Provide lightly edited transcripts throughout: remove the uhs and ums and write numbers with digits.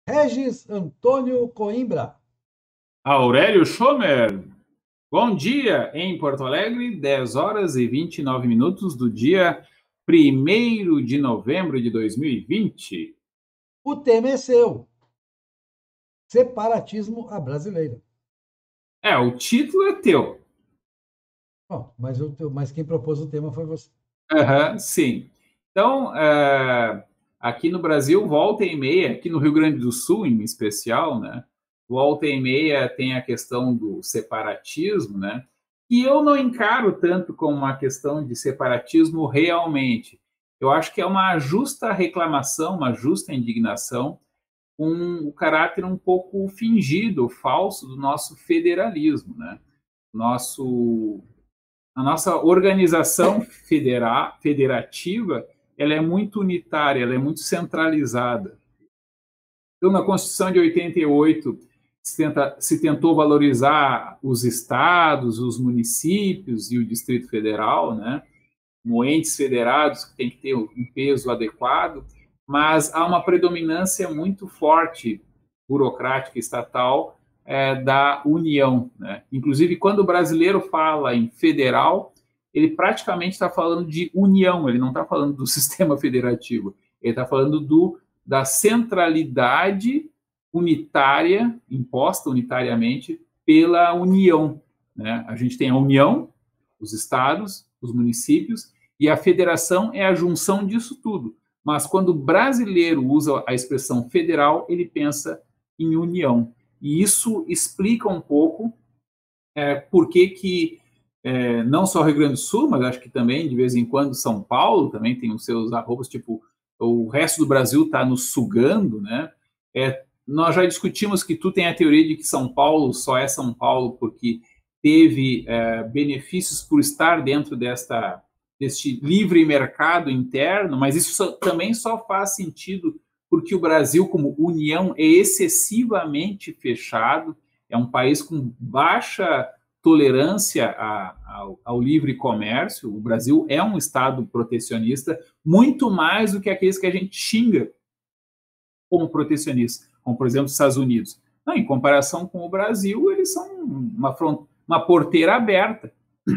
Regis Antônio Coimbra. Aurélio Schomer, bom dia em Porto Alegre, 10 horas e 29 minutos do dia 1º de novembro de 2020. O tema é seu. Separatismo à brasileira. O título é teu. Bom, mas quem propôs o tema foi você. Aham, sim. Então, aqui no Brasil, volta e meia, aqui no Rio Grande do Sul em especial, né? Volta e meia tem a questão do separatismo, né? E eu não encaro tanto como uma questão de separatismo realmente. Eu acho que é uma justa reclamação, uma justa indignação, com o caráter um pouco fingido, falso do nosso federalismo, né? Nosso A nossa organização federativa, ela é muito unitária, ela é muito centralizada. Então, na Constituição de 88, se tentou valorizar os estados, os municípios e o Distrito Federal, né, como entes federados que têm que ter um peso adequado, mas há uma predominância muito forte burocrática estatal da União, né? Inclusive, quando o brasileiro fala em federal, ele praticamente está falando de união, ele não está falando do sistema federativo, ele está falando da centralidade unitária, imposta unitariamente pela União, né? A gente tem a União, os estados, os municípios, e a federação é a junção disso tudo. Mas quando o brasileiro usa a expressão federal, ele pensa em união. E isso explica um pouco por que não só o Rio Grande do Sul, mas acho que também, de vez em quando, São Paulo também tem os seus arrobas, tipo, o resto do Brasil está nos sugando, né? Nós já discutimos que tu tem a teoria de que São Paulo só é São Paulo porque teve benefícios por estar dentro deste livre mercado interno, mas isso também só faz sentido porque o Brasil, como união, é excessivamente fechado, é um país com baixa tolerância ao livre comércio. O Brasil é um estado protecionista, muito mais do que aqueles que a gente xinga como protecionistas, como, por exemplo, os Estados Unidos. Não, em comparação com o Brasil, eles são uma porteira aberta.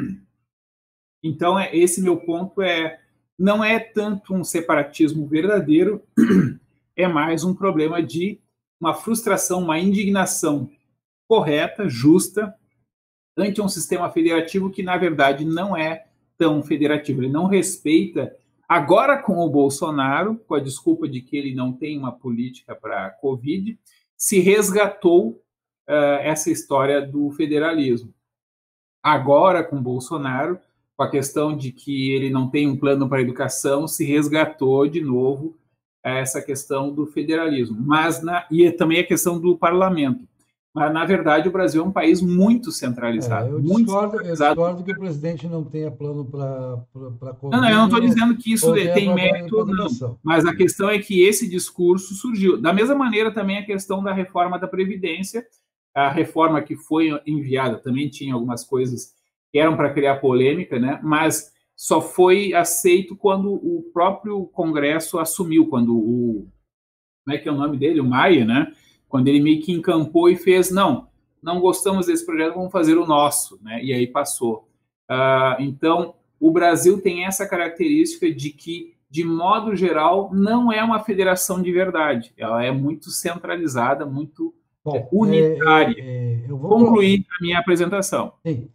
Então, esse meu ponto não é tanto um separatismo verdadeiro, é mais um problema de uma frustração, uma indignação correta, justa, ante um sistema federativo que, na verdade, não é tão federativo. Ele não respeita. Agora, com o Bolsonaro, com a desculpa de que ele não tem uma política para a Covid, se resgatou essa história do federalismo. Agora, com o Bolsonaro, com a questão de que ele não tem um plano para a educação, se resgatou de novo essa questão do federalismo. E também a questão do parlamento. Mas, na verdade, o Brasil é um país muito centralizado. Muito Eu centralizado. discordo que o presidente não tenha plano para a Não, eu não Covid estou dizendo que isso ou tenha tem plano para mérito, a não. educação. Mas a questão é que esse discurso surgiu. Da mesma maneira, também a questão da reforma da Previdência, a reforma que foi enviada também tinha algumas coisas que eram para criar polêmica, né? Mas só foi aceito quando o próprio Congresso assumiu, quando como é que é o nome dele? O Maia, né? Quando ele meio que encampou e fez, não gostamos desse projeto, vamos fazer o nosso, né? E aí passou. Então, o Brasil tem essa característica de que, de modo geral, não é uma federação de verdade. Ela é muito centralizada, muito Bom, unitária. eu vou Concluir a minha apresentação. sim,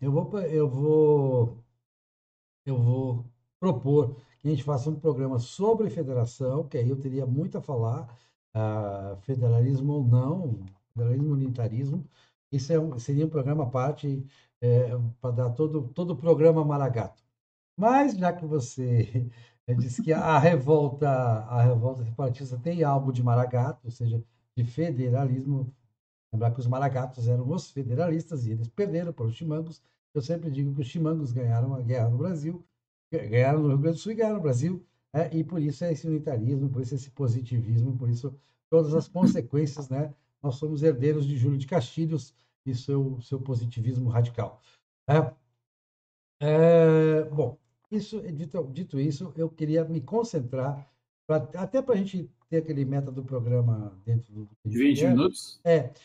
eu vou propor que a gente faça um programa sobre federação, que aí eu teria muito a falar, federalismo ou não, federalismo unitarismo. Isso seria um programa à parte, para dar todo o programa Maragato. Mas já que você disse que a revolta separatista tem algo de Maragato, ou seja, de federalismo. Lembrar que os maragatos eram os federalistas e eles perderam para os chimangos. Eu sempre digo que os chimangos ganharam a guerra no Brasil, ganharam no Rio Grande do Sul e ganharam no Brasil, e por isso é esse unitarismo, por isso esse positivismo, por isso todas as consequências, né? Nós somos herdeiros de Júlio de Castilhos e seu positivismo radical. Né? Bom, dito isso, eu queria me concentrar até para a gente ter aquele método do programa dentro do que a De gente 20 quer, minutos?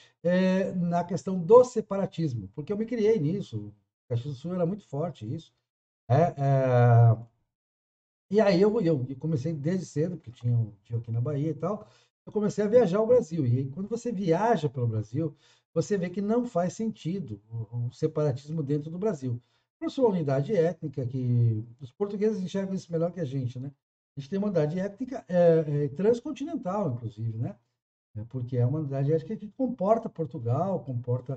na questão do separatismo, porque eu me criei nisso. O Caxias do Sul era muito forte isso. É, é, e aí eu comecei desde cedo, porque tinha um tio aqui na Bahia e tal, eu comecei a viajar o Brasil. E aí, quando você viaja pelo Brasil, você vê que não faz sentido o separatismo dentro do Brasil. Por sua unidade étnica, que os portugueses enxergam isso melhor que a gente, né? A gente tem uma unidade étnica transcontinental, inclusive, né? Porque é uma unidade étnica que comporta Portugal, comporta,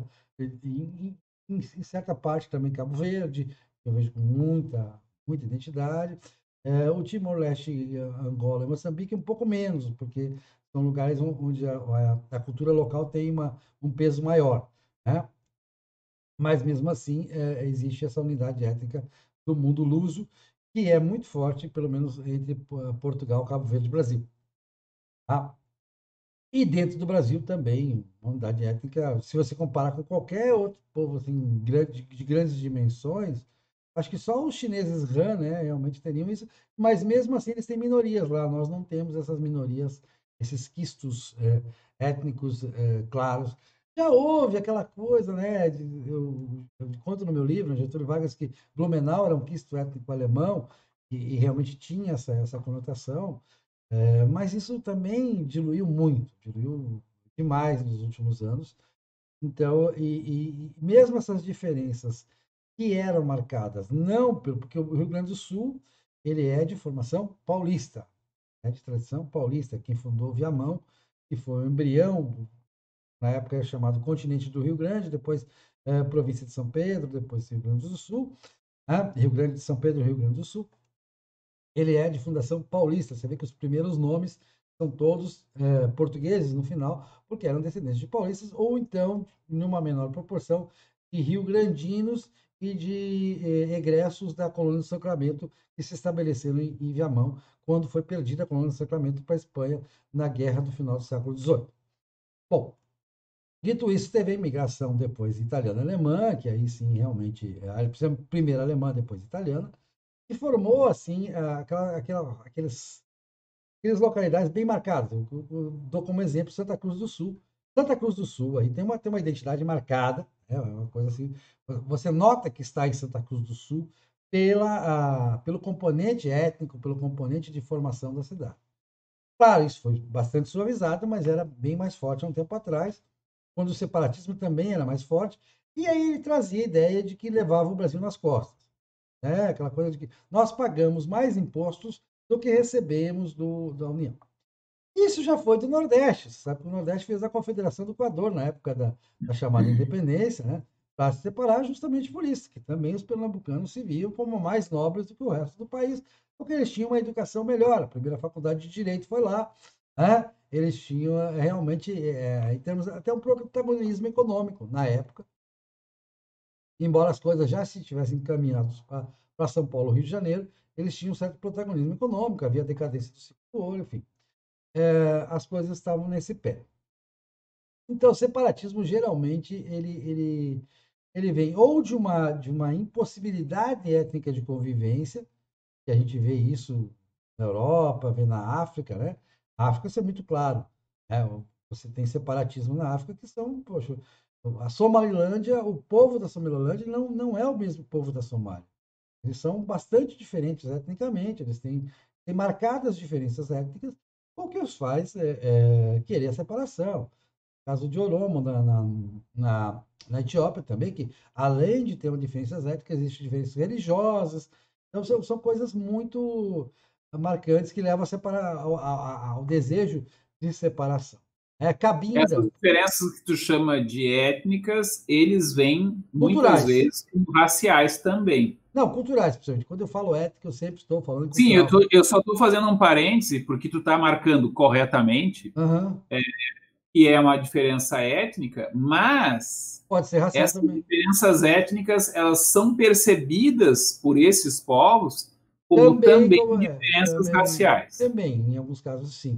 em certa parte também Cabo Verde, que eu vejo com muita identidade. O Timor-Leste, Angola e Moçambique, um pouco menos, porque são lugares onde a cultura local tem um peso maior, né? Mas, mesmo assim, existe essa unidade étnica do mundo luso, que é muito forte, pelo menos entre Portugal, Cabo Verde e Brasil. Tá? E dentro do Brasil também, uma unidade étnica, se você comparar com qualquer outro povo assim, de grandes dimensões, acho que só os chineses Han, né, realmente teriam isso, mas mesmo assim eles têm minorias lá, nós não temos essas minorias, esses quistos étnicos claros. Já houve aquela coisa, né, eu conto no meu livro, Getúlio Vargas, que Blumenau era um quisto étnico alemão, e realmente tinha essa conotação, mas isso também diluiu demais nos últimos anos. Então, e mesmo essas diferenças que eram marcadas, não porque o Rio Grande do Sul ele é de formação paulista, é de tradição paulista. Quem fundou o Viamão, que foi o embrião, na época era chamado Continente do Rio Grande, depois província de São Pedro, depois Rio Grande do Sul, né? Rio Grande de São Pedro, Rio Grande do Sul. Ele é de fundação paulista. Você vê que os primeiros nomes são todos portugueses no final, porque eram descendentes de paulistas, ou então, em uma menor proporção, de rio-grandinos e de egressos da colônia do Sacramento, que se estabeleceram em Viamão, quando foi perdida a colônia do Sacramento para a Espanha na guerra do final do século XVIII. Bom, dito isso, teve a imigração depois italiana-alemã, que aí sim, realmente, primeiro alemã, depois italiana, e formou, assim, aquelas localidades bem marcadas. Eu dou como exemplo Santa Cruz do Sul. Santa Cruz do Sul aí tem uma identidade marcada, é uma coisa assim. Você nota que está em Santa Cruz do Sul pelo componente étnico, pelo componente de formação da cidade. Claro, isso foi bastante suavizado, mas era bem mais forte há um tempo atrás, quando o separatismo também era mais forte, e aí ele trazia a ideia de que levava o Brasil nas costas, né? Aquela coisa de que nós pagamos mais impostos do que recebemos da União. Isso já foi do Nordeste, sabe que o Nordeste fez a Confederação do Equador na época da chamada independência, né? Para se separar justamente por isso, que também os pernambucanos se viam como mais nobres do que o resto do país, porque eles tinham uma educação melhor. A primeira faculdade de Direito foi lá, né? Eles tinham realmente, em termos até um protagonismo econômico na época, embora as coisas já se tivessem encaminhados para São Paulo, Rio de Janeiro, eles tinham um certo protagonismo econômico, havia decadência do ciclo do ouro, enfim, as coisas estavam nesse pé. Então, o separatismo geralmente ele vem ou de uma impossibilidade étnica de convivência, que a gente vê isso na Europa, vê na África, né? A África, isso é muito claro. Né? Você tem separatismo na África que são, poxa, a Somalilândia, o povo da Somalilândia não é o mesmo povo da Somália. Eles são bastante diferentes etnicamente, eles têm marcadas diferenças étnicas, o que os faz querer a separação. O caso de Oromo, na Etiópia também, que além de ter diferenças étnicas, existem diferenças religiosas. Então, são coisas muito marcantes que levam ao desejo de separação. Essas Cabinda, diferenças que tu chama de étnicas, eles vêm muitas culturais. vezes como raciais também. Não, culturais, principalmente. Quando eu falo étnica, eu sempre estou falando Sim, cultural. eu só estou fazendo um parêntese porque tu está marcando corretamente Aham. que é uma diferença étnica, mas Pode ser racial essas também. diferenças étnicas elas são percebidas por esses povos como Também, também como diferenças raciais. também, em alguns casos, sim.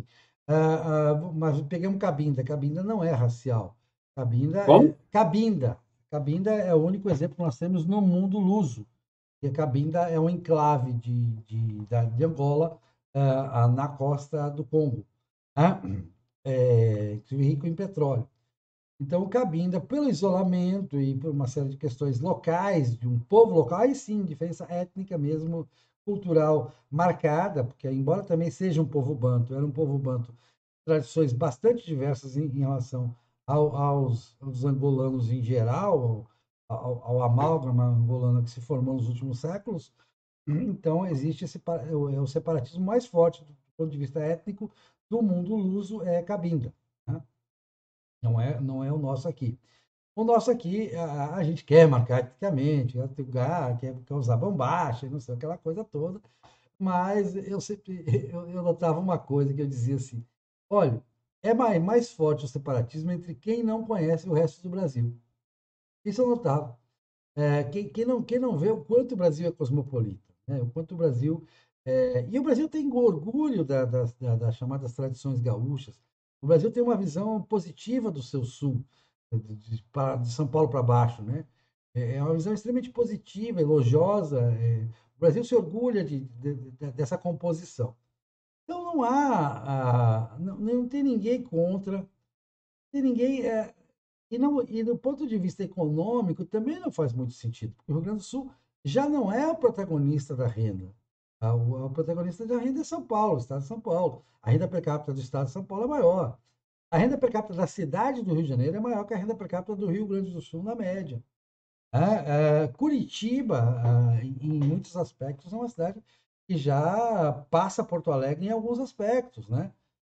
Mas peguemos Cabinda. Cabinda não é racial. Como? Cabinda é o único exemplo que nós temos no mundo luso. Porque Cabinda é um enclave de Angola, na costa do Congo, né? Rico em petróleo. Então, Cabinda, pelo isolamento e por uma série de questões locais, de um povo local, aí sim, diferença étnica mesmo, cultural marcada, porque embora também seja um povo banto, era um povo banto, tradições bastante diversas em relação aos angolanos em geral, ao amálgama angolano que se formou nos últimos séculos. Então, existe o separatismo mais forte do ponto de vista étnico do mundo luso, é Cabinda, né? Não é o nosso aqui. O nosso aqui, a gente quer marcar etnicamente, quer usar bombacha, não sei, aquela coisa toda, mas eu sempre eu notava uma coisa que eu dizia assim: olha, é mais forte o separatismo entre quem não conhece o resto do Brasil. Isso eu notava. Quem não vê o quanto o Brasil é cosmopolita, né? O quanto o Brasil. E o Brasil tem orgulho das chamadas tradições gaúchas. O Brasil tem uma visão positiva do seu sul, de São Paulo para baixo, né? É uma visão extremamente positiva, elogiosa. O Brasil se orgulha dessa composição. Então não não tem ninguém contra, não tem ninguém. E do ponto de vista econômico, também não faz muito sentido, porque o Rio Grande do Sul já não é o protagonista da renda. O protagonista da renda é São Paulo, o estado de São Paulo. A renda per capita do estado de São Paulo é maior. A renda per capita da cidade do Rio de Janeiro é maior que a renda per capita do Rio Grande do Sul, na média. Curitiba, em muitos aspectos, é uma cidade que já passa Porto Alegre em alguns aspectos, né?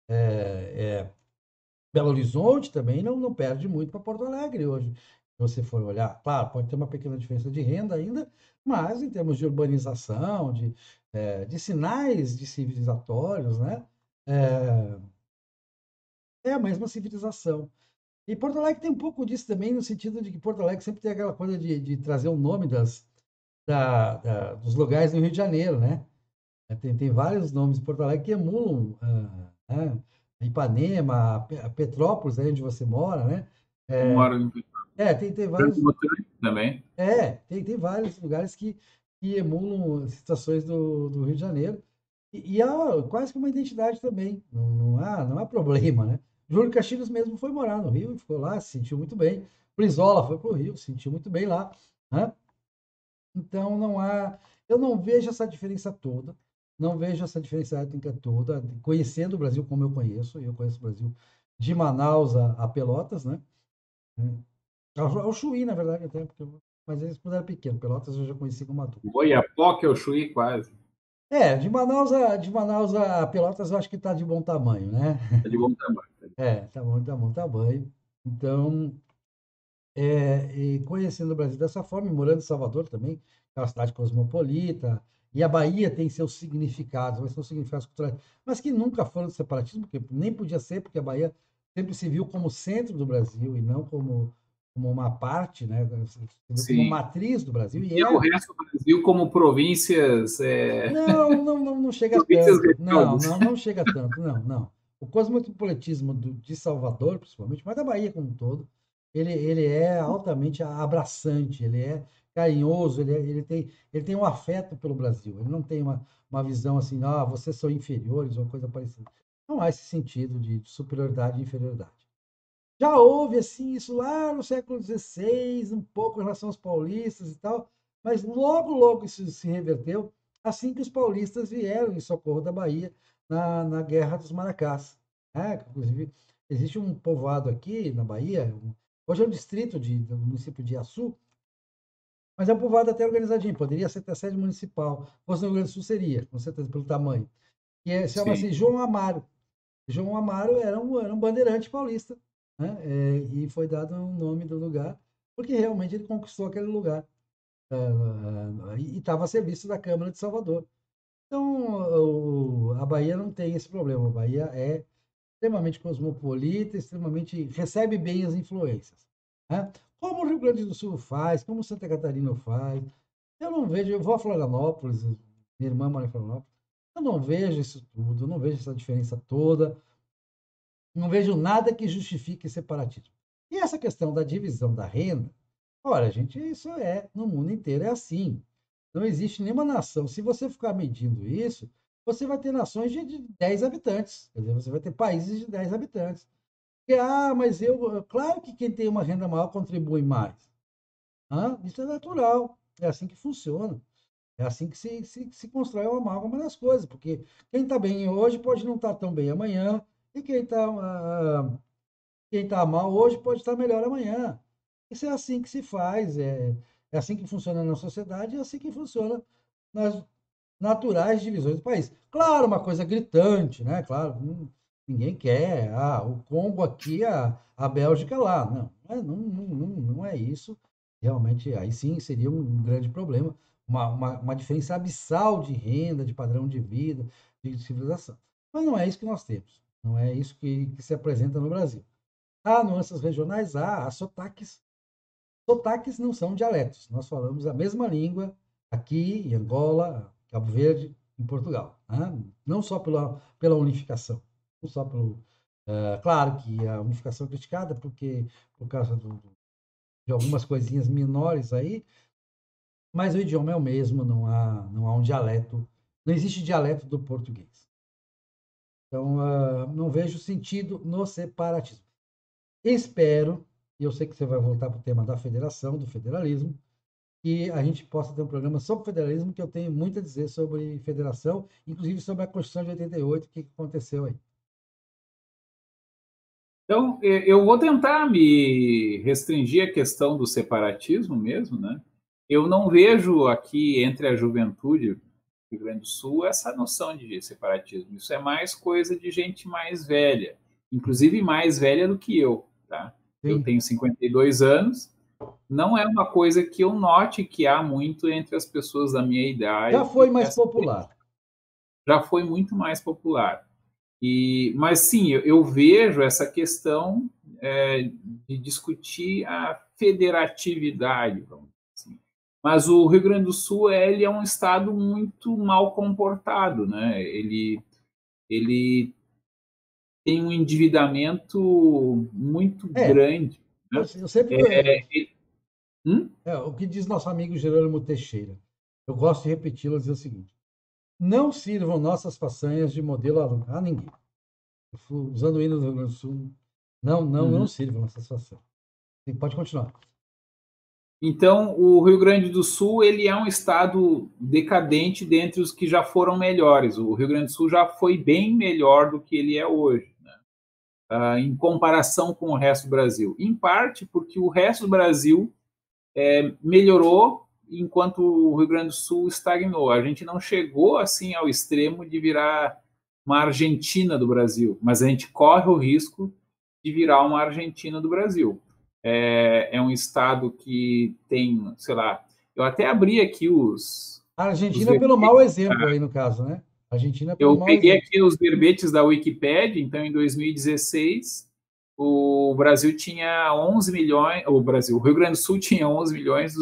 É, Belo Horizonte também não perde muito para Porto Alegre hoje. Se você for olhar, claro, pode ter uma pequena diferença de renda ainda, mas em termos de urbanização, de sinais de civilizatórios, né? É, é a mesma civilização. E Porto Alegre tem um pouco disso também, no sentido de que Porto Alegre sempre tem aquela coisa de trazer o nome dos lugares do Rio de Janeiro, né? Tem vários nomes de Porto Alegre que emulam Ipanema, a Petrópolis, aí onde você mora, né? Eu moro em Tem Branco vários, Botânico também. tem vários lugares que emulam situações do Rio de Janeiro. E há quase que uma identidade também, não há problema, né? Júlio Castilhos mesmo foi morar no Rio e ficou lá, se sentiu muito bem. Brizola foi para o Rio, se sentiu muito bem lá, né? Então eu não vejo essa diferença toda, não vejo essa diferença étnica toda, conhecendo o Brasil como eu conheço o Brasil de Manaus a Pelotas, né? Ao Chuí, na verdade, até, mas eles quando era pequeno, Pelotas eu já conheci como adulto. O Oiapoque, eu Chuí quase. De Manaus a Pelotas eu acho que está de bom tamanho, né? É de bom tamanho. Tá bom tamanho. Então, e conhecendo o Brasil dessa forma, e morando em Salvador também, que é uma cidade cosmopolita, e a Bahia tem seus significados, mas são significados culturais, mas que nunca foram de separatismo, porque nem podia ser, porque a Bahia sempre se viu como centro do Brasil e não como uma parte, né? Se viu como Sim. matriz do Brasil, e E o resto do Brasil como províncias, não chega províncias tanto. Não, religiosas. não, não chega tanto. Não, não. O cosmopolitismo de Salvador, principalmente, mas da Bahia como um todo, ele é altamente abraçante, ele é carinhoso, ele tem um afeto pelo Brasil. Ele não tem uma visão assim, vocês são inferiores ou coisa parecida. Não há esse sentido de superioridade e inferioridade. Já houve assim isso lá no século XVI, um pouco em relação aos paulistas e tal, mas logo, logo isso se reverteu assim que os paulistas vieram em socorro da Bahia na Guerra dos Maracás, né? Inclusive, existe um povoado aqui na Bahia, hoje é um distrito do município de Açu, mas é um povoado até organizadinho, poderia ser até sede municipal, fosse no Rio Grande do Sul seria, com certeza, pelo tamanho. Chama-se Sim. João Amaro. João Amaro era um bandeirante paulista, né? E foi dado o nome do lugar, porque realmente ele conquistou aquele lugar, e estava a serviço da Câmara de Salvador. Então, a Bahia não tem esse problema. A Bahia é extremamente cosmopolita, extremamente recebe bem as influências, né? Como o Rio Grande do Sul faz, como Santa Catarina faz. Eu não vejo, eu vou a Florianópolis, minha irmã mora em Florianópolis, eu não vejo isso tudo, eu não vejo essa diferença toda. Não vejo nada que justifique separatismo. E essa questão da divisão da renda, olha, gente, isso no mundo inteiro é assim. Não existe nenhuma nação. Se você ficar medindo isso, você vai ter nações de 10 habitantes. Quer dizer, você vai ter países de 10 habitantes. E, mas claro que quem tem uma renda maior contribui mais. Isso é natural. É assim que funciona. É assim que se constrói uma amálgama das coisas. Porque quem está bem hoje pode não estar tão bem amanhã. E quem tá mal hoje pode estar melhor amanhã. Isso é assim que se faz. É assim que funciona na sociedade. É assim que funciona nas naturais divisões do país. Claro, uma coisa gritante, né? Claro, ninguém quer. O Congo aqui, a Bélgica lá. Não é isso. Realmente, aí sim seria um grande problema. Uma diferença abissal de renda, de padrão de vida, de civilização. Mas não é isso que nós temos. Não é isso que se apresenta no Brasil. Há nuances regionais, há sotaques. Sotaques não são dialetos. Nós falamos a mesma língua aqui em Angola, Cabo Verde, em Portugal. Né? Não só pela unificação. Não só pelo. Claro que a unificação é criticada por causa de algumas coisinhas menores aí, mas o idioma é o mesmo, não há um dialeto. Não existe dialeto do português. Então, não vejo sentido no separatismo. Espero, e eu sei que você vai voltar para o tema da federação, do federalismo, que a gente possa ter um programa sobre federalismo, que eu tenho muito a dizer sobre federação, inclusive sobre a Constituição de 88, o que aconteceu aí. Então, eu vou tentar me restringir à questão do separatismo mesmo, né? Eu não vejo aqui entre a juventude do Rio Grande do Sul essa noção de separatismo. Isso é mais coisa de gente mais velha, inclusive mais velha do que eu, tá? Eu Sim. tenho 52 anos, não é uma coisa que eu note que há muito entre as pessoas da minha idade. Já foi mais popular. Já foi muito mais popular. Mas sim, eu vejo essa questão de discutir a federatividade, vamos dizer assim. Mas o Rio Grande do Sul ele é um estado muito mal comportado, né? Ele tem um endividamento muito grande. Né? Eu sempre. Hum? O que diz nosso amigo Jerônimo Teixeira. Eu gosto de repeti-lo, dizer o seguinte: não sirvam nossas façanhas de modelo a ninguém. Usando o hino do Rio Grande do Sul, não sirvam nossas façanhas. Pode continuar. Então, o Rio Grande do Sul ele é um estado decadente dentre os que já foram melhores. O Rio Grande do Sul já foi bem melhor do que ele é hoje, né? Em comparação com o resto do Brasil. Em parte porque o resto do Brasil melhorou enquanto o Rio Grande do Sul estagnou. A gente não chegou assim ao extremo de virar uma Argentina do Brasil, mas a gente corre o risco de virar uma Argentina do Brasil. É um estado que tem, sei lá, eu até abri aqui A Argentina pelo mau exemplo aí, no caso, né? A Argentina pelo eu mau peguei exemplo. aqui os verbetes da Wikipédia, então em 2016 o Brasil tinha 11 milhões, o Rio Grande do Sul tinha 11 milhões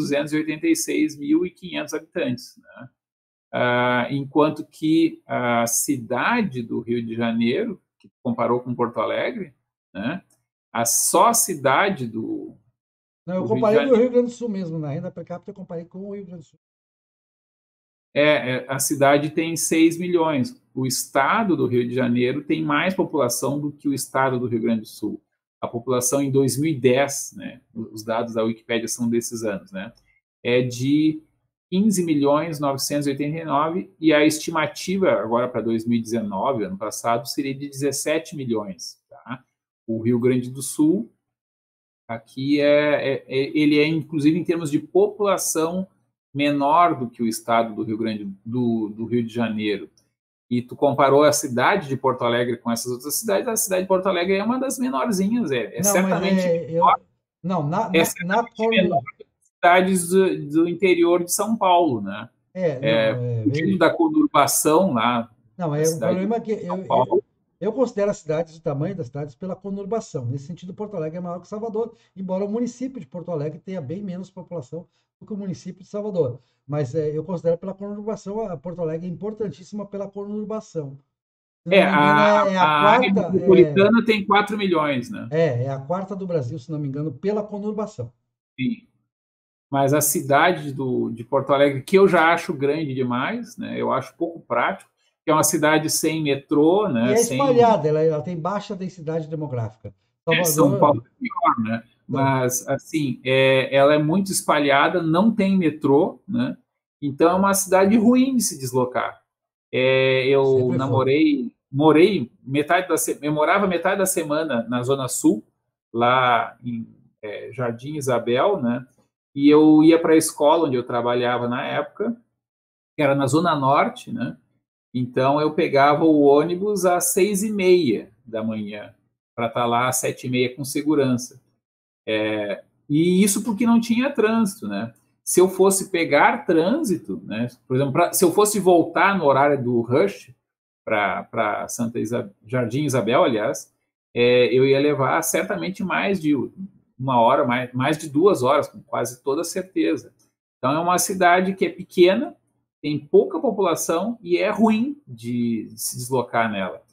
286.500 habitantes, né? Enquanto que a cidade do Rio de Janeiro, que comparou com Porto Alegre, né? Só a cidade Não, eu do Rio de comparei com o Janeiro Rio Grande do Sul mesmo, na renda per capita eu comparei com o Rio Grande do Sul. a cidade tem 6 milhões. O estado do Rio de Janeiro tem mais população do que o estado do Rio Grande do Sul. A população em 2010, né, os dados da Wikipédia são desses anos, né, é de 15 milhões 989 e a estimativa agora para 2019, ano passado, seria de 17 milhões. Tá? O Rio Grande do Sul, aqui ele é inclusive em termos de população menor do que o estado do Rio Grande do Rio de Janeiro. E tu comparou a cidade de Porto Alegre com essas outras cidades, a cidade de Porto Alegre é uma das menorzinhas, Não, mas certamente eu. Não, menor que cidades do interior de São Paulo, né? Não, Fugindo da conurbação lá não, da o cidade problema é de que São Paulo. eu considero as cidades, o tamanho das cidades, pela conurbação. Nesse sentido, Porto Alegre é maior que Salvador, embora o município de Porto Alegre tenha bem menos população do que o município de Salvador. Mas eu considero pela conurbação, a Porto Alegre é importantíssima pela conurbação. Se não me engano, é a A área quarta. metropolitana tem 4 milhões, né? É a quarta do Brasil, se não me engano, pela conurbação. Sim. Mas a cidade de Porto Alegre, que eu já acho grande demais, né? Eu acho pouco prático. que é uma cidade sem metrô, E né? é Sem espalhada, ela tem baixa densidade demográfica. São Paulo Salvador, é pior, né? é, Mas assim, ela é muito espalhada, não tem metrô, né? Então é uma cidade ruim de se deslocar. Eu sempre foi. morei eu morava metade da semana na Zona Sul, lá em Jardim Isabel, né? E eu ia para a escola onde eu trabalhava na época, que era na Zona Norte, né? Então eu pegava o ônibus às 6:30 da manhã para estar lá às 7:30 com segurança. E isso porque não tinha trânsito, né? Se eu fosse pegar trânsito, né? Por exemplo, se eu fosse voltar no horário do rush para Jardim Isabel, aliás, eu ia levar certamente mais de 1 hora, mais de 2 horas, com quase toda certeza. Então é uma cidade que é pequena, tem pouca população e é ruim de se deslocar nela.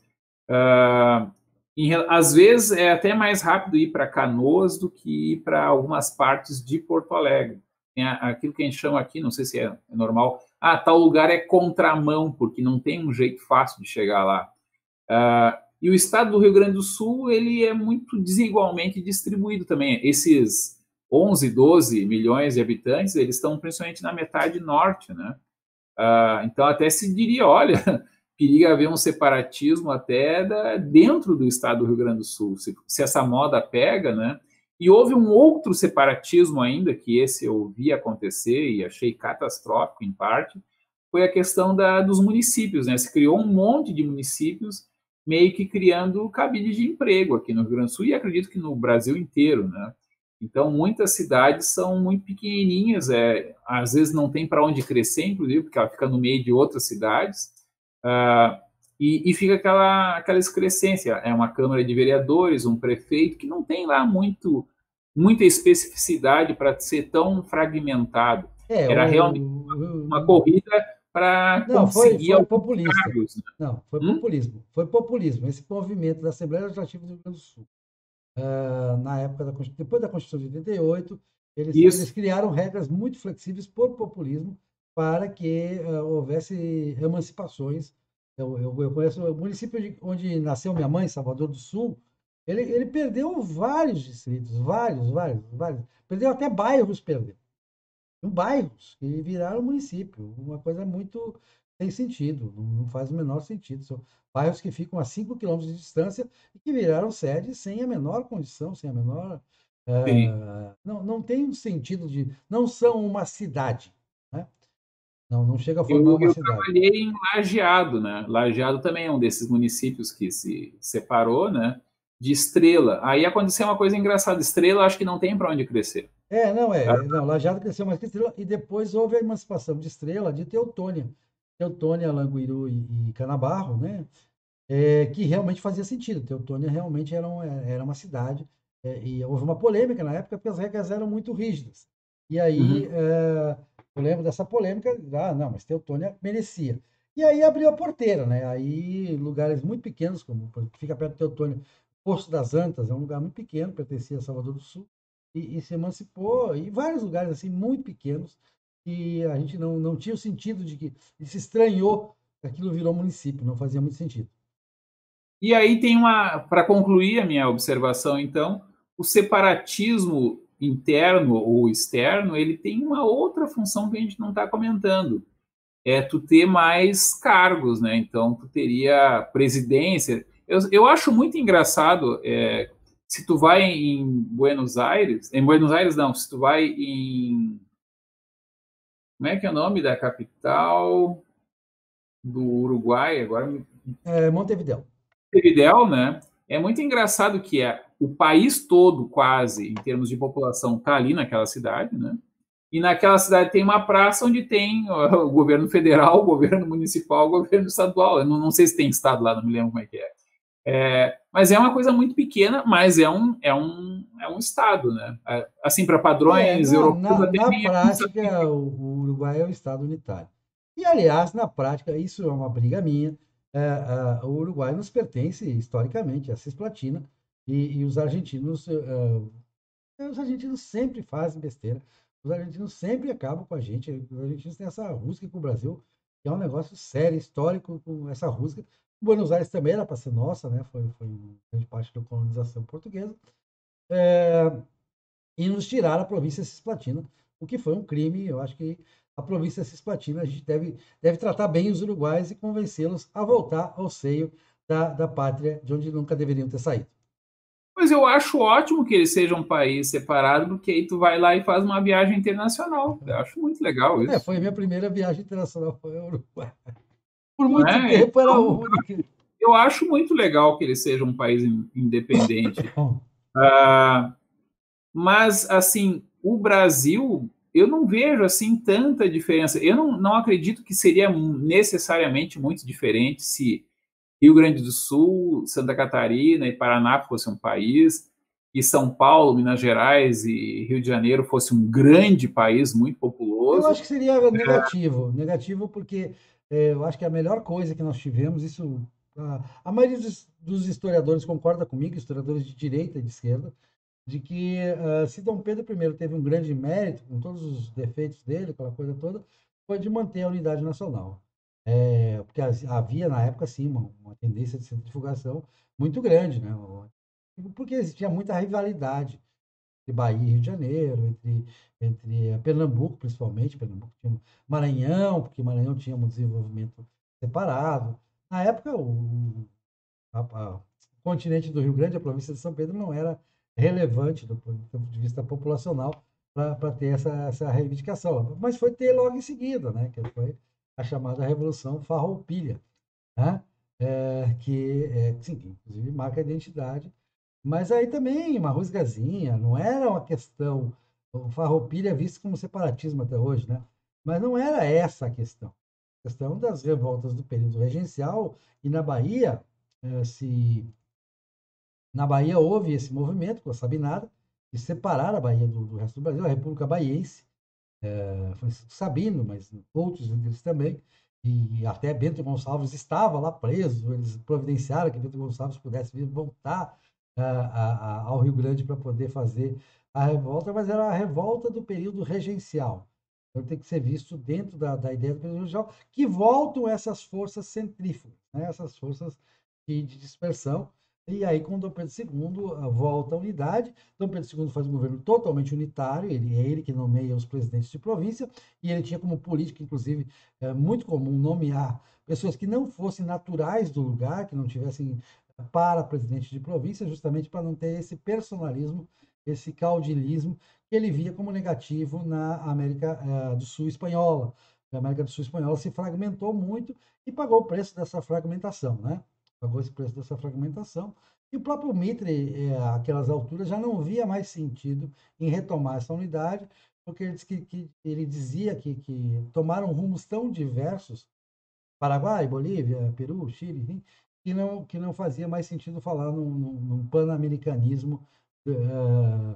Às vezes é até mais rápido ir para Canoas do que ir para algumas partes de Porto Alegre. Tem aquilo que a gente chama aqui, não sei se é normal, tal lugar é contramão, porque não tem um jeito fácil de chegar lá. E o estado do Rio Grande do Sul, ele é muito desigualmente distribuído também. Esses 11, 12 milhões de habitantes, eles estão principalmente na metade norte, né? Então até se diria, olha, periga haver um separatismo até dentro do estado do Rio Grande do Sul, se essa moda pega, né? E houve um outro separatismo ainda, que esse eu vi acontecer e achei catastrófico em parte, foi a questão dos municípios, né? Se criou um monte de municípios meio que criando cabide de emprego aqui no Rio Grande do Sul e acredito que no Brasil inteiro, né? Então, muitas cidades são muito pequenininhas, às vezes não tem para onde crescer, inclusive, porque ela fica no meio de outras cidades, ah, e fica aquela excrescência. É uma Câmara de Vereadores, um prefeito, que não tem lá muita especificidade para ser tão fragmentado. É, Era realmente uma corrida para não, conseguir foi alguns populista. cargos. Né? Não, foi Hum? populismo. Foi populismo. Esse movimento da Assembleia Legislativa do Rio Grande do Sul, na época depois da Constituição de 88, eles Isso. criaram regras muito flexíveis por populismo para que houvesse emancipações. Eu conheço o município onde nasceu minha mãe, Salvador do Sul, ele perdeu vários distritos, vários. Perdeu até bairros, perdeu bairros que viraram município. Uma coisa muito sem sentido, não faz o menor sentido. São bairros que ficam a 5 quilômetros de distância e que viraram sede sem a menor condição, sem a menor. Sim. Não tem um sentido de. Não são uma cidade. Né? Não chega a formar uma Eu cidade. trabalhei em Lajeado, né? Lajeado também é um desses municípios que se separou, né? De Estrela. Aí aconteceu uma coisa engraçada. Estrela acho que não tem para onde crescer. Não, Lajeado cresceu mais que Estrela, e depois houve a emancipação de Estrela, de Teutônia. Teutônia, Languiru e Canabarro, né? Que realmente fazia sentido. Teutônia realmente era uma cidade, e houve uma polêmica na época porque as regras eram muito rígidas. E aí, Uhum. eu lembro dessa polêmica, não, mas Teutônia merecia. E aí abriu a porteira, né? Aí lugares muito pequenos, como fica perto de Teutônia, Poço das Antas, é um lugar muito pequeno, pertencia a Salvador do Sul, e se emancipou, e vários lugares assim muito pequenos, que a gente não tinha o sentido de que se estranhou que aquilo virou município, não fazia muito sentido. E aí tem para concluir a minha observação, então, o separatismo interno ou externo, ele tem uma outra função que a gente não está comentando. É tu ter mais cargos, né? Então, tu teria presidência. Eu acho muito engraçado, se tu vai em Buenos Aires não, se tu vai em, como é que é o nome da capital do Uruguai, agora Montevidéu. Montevidéu, né? É muito engraçado que o país todo, quase, em termos de população, está ali naquela cidade, né? E naquela cidade tem uma praça onde tem o governo federal, o governo municipal, o governo estadual. Eu não sei se tem estado lá, não me lembro como é que é. Mas é uma coisa muito pequena, mas é um estado, né? Assim, para padrões europeus, até Na nem é prática, o Uruguai é um Estado unitário. E, aliás, na prática, isso é uma briga minha. O Uruguai nos pertence historicamente, a Cisplatina, e os argentinos sempre fazem besteira. Os argentinos sempre acabam com a gente. Os argentinos têm essa rusga com o Brasil. que é um negócio sério, histórico, com essa Rússia. Buenos Aires também era para ser nossa, né? Foi grande parte da colonização portuguesa. E nos tiraram a província Cisplatina, o que foi um crime. Eu acho que a província Cisplatina, a gente deve tratar bem os uruguaios e convencê-los a voltar ao seio da pátria, de onde nunca deveriam ter saído. Mas eu acho ótimo que ele seja um país separado, porque aí tu vai lá e faz uma viagem internacional. Eu acho muito legal isso. Foi a minha primeira viagem internacional, foi ao Uruguai. Por Não muito é? tempo era a Então, única. eu acho muito legal que ele seja um país independente. Bom, Mas, assim, o Brasil, eu não vejo, assim, tanta diferença. Eu não acredito que seria necessariamente muito diferente se Rio Grande do Sul, Santa Catarina e Paraná fossem um país, e São Paulo, Minas Gerais e Rio de Janeiro fosse um grande país muito eu populoso. acho que seria negativo. Negativo porque eu acho que a melhor coisa que nós tivemos, isso. A maioria dos historiadores concorda comigo, historiadores de direita e de esquerda, de que se Dom Pedro I teve um grande mérito, com todos os defeitos dele, aquela coisa toda, foi de manter a unidade nacional. Porque havia, na época, sim, uma tendência de centrifugação muito grande, né? Porque existia muita rivalidade entre Bahia e Rio de Janeiro, entre Pernambuco, principalmente. Pernambuco tinha Maranhão, porque Maranhão tinha um desenvolvimento separado. Na época, o continente do Rio Grande, a província de São Pedro, não era relevante do ponto de vista populacional para ter essa reivindicação. Mas foi ter logo em seguida, né, que foi a chamada Revolução Farroupilha, né, sim, que inclusive marca a identidade. Mas aí também uma rusgazinha, não era uma questão. O Farroupilha é visto como separatismo até hoje, né? Mas não era essa a questão. A questão das revoltas do período regencial e na Bahia, se na Bahia houve esse movimento com a Sabinada de separar a Bahia do resto do Brasil, a República Baiense, Francisco Sabino, mas outros líderes também, e até Bento Gonçalves estava lá preso. Eles providenciaram que Bento Gonçalves pudesse vir voltar ao Rio Grande para poder fazer a revolta, mas era a revolta do período regencial. Então tem que ser visto dentro da ideia do período regencial, que voltam essas forças centrífugas, né? Essas forças de dispersão. E aí, com Dom Pedro II, volta a unidade. Dom Pedro II faz um governo totalmente unitário, é ele que nomeia os presidentes de província, e ele tinha como política, inclusive, muito comum nomear pessoas que não fossem naturais do lugar, que não tivessem para presidente de província, justamente para não ter esse personalismo, esse caudilismo que ele via como negativo na América do Sul espanhola. A América do Sul espanhola se fragmentou muito e pagou o preço dessa fragmentação, né? Pagou esse preço dessa fragmentação. E o próprio Mitre, àquelas alturas, já não via mais sentido em retomar essa unidade, porque ele dizia que tomaram rumos tão diversos, Paraguai, Bolívia, Peru, Chile, enfim, que não fazia mais sentido falar num pan-americanismo uh,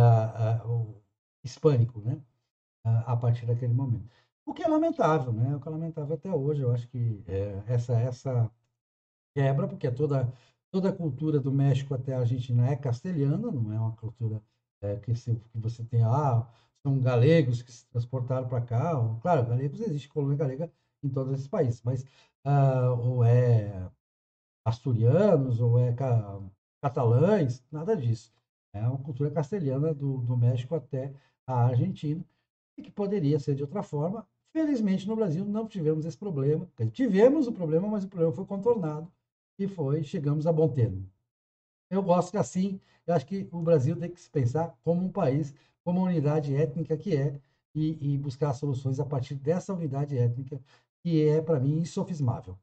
hispânico, né? A partir daquele momento. O que é lamentável, né? O que é lamentável até hoje. Eu acho que essa quebra, porque toda a cultura do México até a Argentina é castelhana, não é uma cultura que você tem, são galegos que se transportaram para cá. Claro, galegos, existe colônia galega em todos esses países, mas ou é asturianos, ou é catalães, nada disso. É uma cultura castelhana do México até a Argentina, e que poderia ser de outra forma. Felizmente, no Brasil, não tivemos esse problema. Tivemos o problema, mas o problema foi contornado e chegamos a bom termo. Eu gosto que assim, eu acho que o Brasil tem que se pensar como um país, como uma unidade étnica que é, e buscar soluções a partir dessa unidade étnica, que é, para mim, insofismável.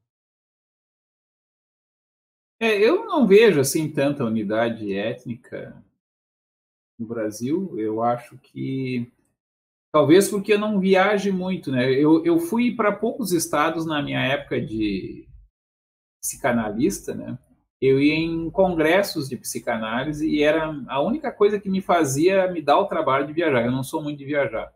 Eu não vejo, assim, tanta unidade étnica no Brasil. Eu acho que talvez porque eu não viaje muito, né? Eu fui para poucos estados na minha época de psicanalista, né? Eu ia em congressos de psicanálise e era a única coisa que me fazia me dar o trabalho de viajar. Eu não sou muito de viajar.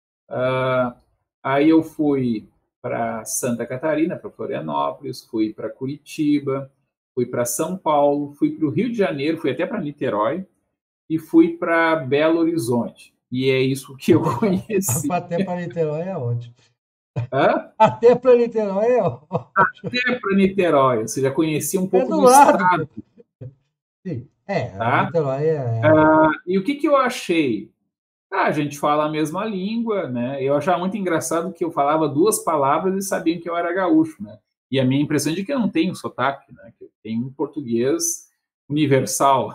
Aí eu fui para Santa Catarina, para Florianópolis, fui para Curitiba, fui para São Paulo, fui para o Rio de Janeiro, fui até para Niterói e fui para Belo Horizonte. E é isso que eu conheci. Até para Niterói é ótimo. Hã? Até para Niterói é ótimo. Até para Niterói, você já conhecia um É pouco do do lado, estado, pô. Sim. É, tá? Niterói é. E o que que eu achei? A gente fala a mesma língua, né? Eu achava muito engraçado que eu falava duas palavras e sabiam que eu era gaúcho, né? E a minha impressão é de que eu não tenho sotaque, né? Que eu tenho um português universal.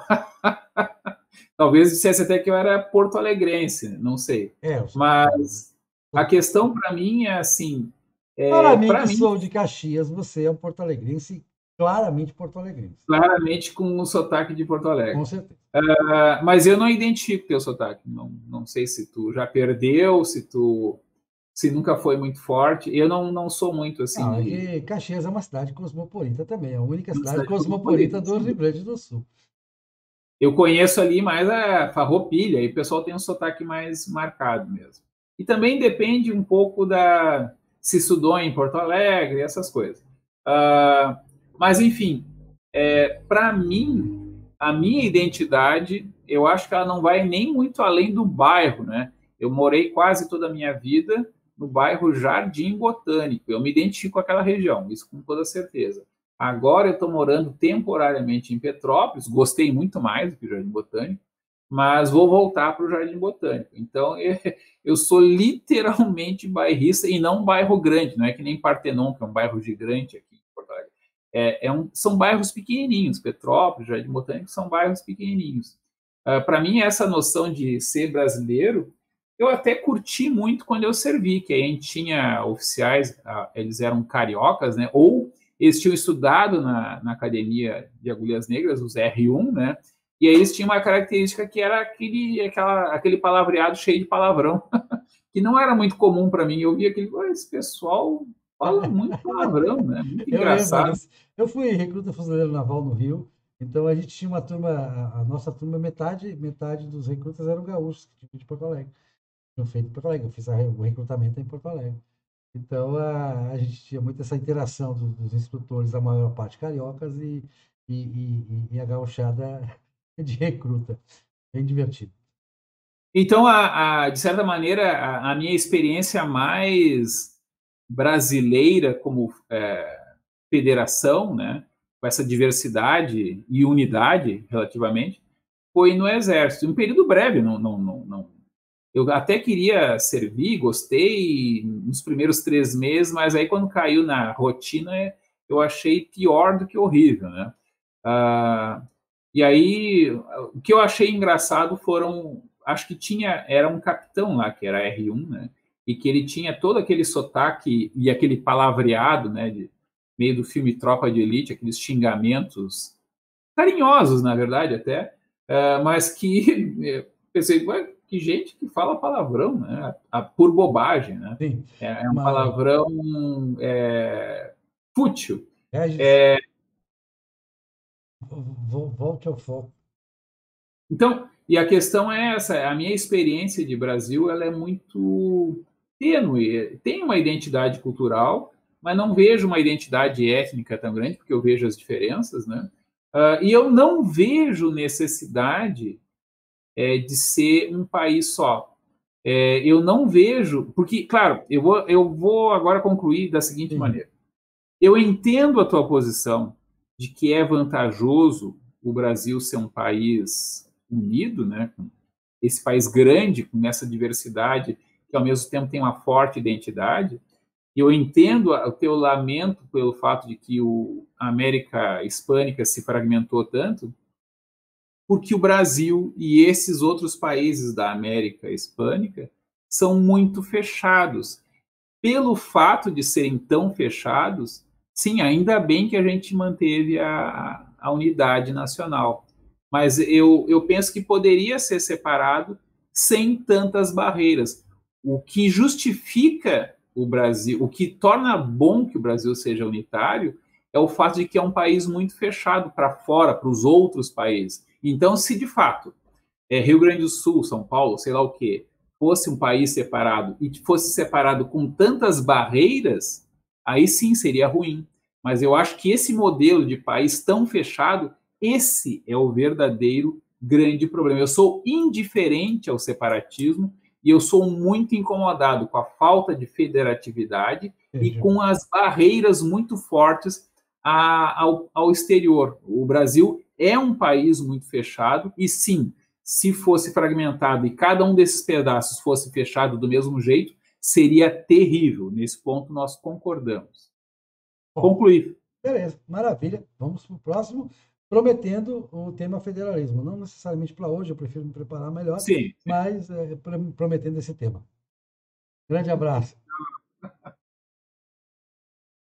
Talvez dissesse até que eu era porto-alegrense, não sei. É, eu sou. Mas a questão para mim é assim, Para mim, para que mim, sou de Caxias, você é um porto-alegrense, claramente porto-alegrense. claramente com o sotaque de Porto Com Alegre. certeza. Mas eu não identifico teu sotaque. Não, não sei se tu já perdeu, se nunca foi muito forte. Eu não sou muito assim Não, é de que Caxias é uma cidade cosmopolita também, é a única uma cidade cidade cosmopolita cosmopolita. do Rio Grande do Sul. Eu conheço ali mais a Farroupilha, e o pessoal tem um sotaque mais marcado mesmo. E também depende um pouco da se estudou em Porto Alegre, essas coisas. Ah, mas, enfim, para mim, a minha identidade, eu acho que ela não vai nem muito além do bairro, né? Eu morei quase toda a minha vida no bairro Jardim Botânico. Eu me identifico com aquela região, isso com toda certeza. Agora eu estou morando temporariamente em Petrópolis, gostei muito mais do que o Jardim Botânico, mas vou voltar para o Jardim Botânico. Então, eu sou literalmente bairrista e não um bairro grande, não é que nem Partenon, que é um bairro gigante aqui em Porto Alegre. São bairros pequenininhos, Petrópolis, Jardim Botânico são bairros pequenininhos. Para mim, essa noção de ser brasileiro, eu até curti muito quando eu servi, que a gente tinha oficiais, eles eram cariocas, né? Ou eles tinham estudado na Academia de Agulhas Negras, os R1, né? E aí eles tinham uma característica que era aquele palavreado cheio de palavrão, que não era muito comum para mim. Eu via aquele, esse pessoal fala muito palavrão, né? Muito Eu lembro engraçado. disso. Eu fui recruta fuzileiro naval no Rio, então a gente tinha uma turma, a nossa turma, metade dos recrutas eram gaúchos, de Porto Alegre. Tinham feito em Porto Alegre, eu fiz o recrutamento em Porto Alegre. Então a gente tinha muito essa interação dos instrutores, a maior parte cariocas e a gauchada de recruta. Bem divertido. Então, de certa maneira, a minha experiência mais brasileira como federação, né, com essa diversidade e unidade relativamente, foi no Exército. Um período breve, não. Eu até queria servir, gostei nos primeiros 3 meses, mas aí quando caiu na rotina, eu achei pior do que horrível, né? Ah, e aí, o que eu achei engraçado foram, acho que era um capitão lá, que era R1, né? E que ele tinha todo aquele sotaque e aquele palavreado, né? Meio do filme Tropa de Elite, aqueles xingamentos carinhosos, na verdade, até, mas que pensei, ué, que gente que fala palavrão, né? Por bobagem, né? Sim, É um mas, palavrão fútil. Regis, volte ao foco. Então, e a questão é essa, a minha experiência de Brasil, ela é muito tênue. Tem uma identidade cultural, mas não vejo uma identidade étnica tão grande, porque eu vejo as diferenças, né? E eu não vejo necessidade de ser um país só. Eu não vejo, porque, claro, eu vou agora concluir da seguinte Sim, maneira. Eu entendo a tua posição de que é vantajoso o Brasil ser um país unido, né? Esse país grande, com essa diversidade, que ao mesmo tempo tem uma forte identidade. E eu entendo o teu lamento pelo fato de que a América Hispânica se fragmentou tanto, porque o Brasil e esses outros países da América Hispânica são muito fechados. Pelo fato de serem tão fechados, sim, ainda bem que a gente manteve a unidade nacional. Mas eu penso que poderia ser separado sem tantas barreiras. O que justifica o Brasil, o que torna bom que o Brasil seja unitário, é o fato de que é um país muito fechado para fora, para os outros países. Então, se de fato Rio Grande do Sul, São Paulo, sei lá o quê, fosse um país separado e fosse separado com tantas barreiras, aí sim seria ruim. Mas eu acho que esse modelo de país tão fechado, esse é o verdadeiro grande problema. Eu sou indiferente ao separatismo E eu sou muito incomodado com a falta de federatividade e com as barreiras muito fortes ao exterior. O Brasil é um país muito fechado e, sim, se fosse fragmentado e cada um desses pedaços fosse fechado do mesmo jeito, seria terrível. Nesse ponto, nós concordamos. Concluir. Beleza, maravilha. Vamos para o próximo, prometendo o tema federalismo. Não necessariamente para hoje, eu prefiro me preparar melhor, Sim. mas prometendo esse tema. Grande abraço.